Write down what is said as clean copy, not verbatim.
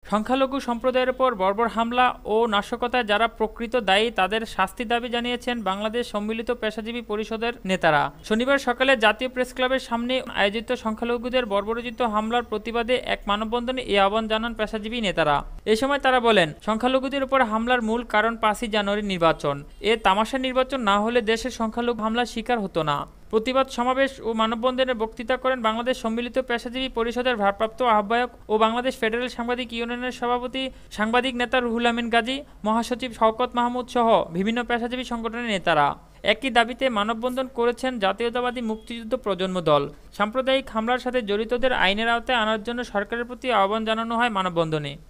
সংখ্যালঘু সম্প্রদায়ের উপর বর্বর হামলা ও নাশকতায় যারা প্রকৃত দায়ী তাদের শাস্তি দাবি জানিয়েছেন বাংলাদেশ সম্মিলিত পেশাজীবী পরিষদের নেতারা। শনিবার সকালে জাতীয় প্রেসক্লাবের সামনে আয়োজিত সংখ্যালঘুদের বর্বরোচিত হামলার প্রতিবাদে এক মানববন্ধনে এই আহ্বান জানান পেশাজীবী নেতারা। এ সময় তারা বলেন, সংখ্যালঘুদের উপর হামলার মূল কারণ ৫ই জানুয়ারি নির্বাচন। এ তামাশা নির্বাচন না হলে দেশের সংখ্যালঘু হামলার শিকার হতো না। প্রতিবাদ সমাবেশ ও মানববন্ধনে বক্তৃতা করেন বাংলাদেশ সম্মিলিত পেশাজীবী পরিষদের ভারপ্রাপ্ত আহ্বায়ক ও বাংলাদেশ ফেডারেল সাংবাদিক ইউনিয়নের সভাপতি সাংবাদিক নেতা রুহুল আমিন গাজী, মহাসচিব শওকত মাহমুদ সহ বিভিন্ন পেশাজীবী সংগঠনের নেতারা। একই দাবিতে মানববন্ধন করেছেন জাতীয়তাবাদী মুক্তিযুদ্ধ প্রজন্ম দল। সাম্প্রদায়িক হামলার সাথে জড়িতদের আইনের আওতায় আনার জন্য সরকারের প্রতি আহ্বান জানানো হয় মানববন্ধনে।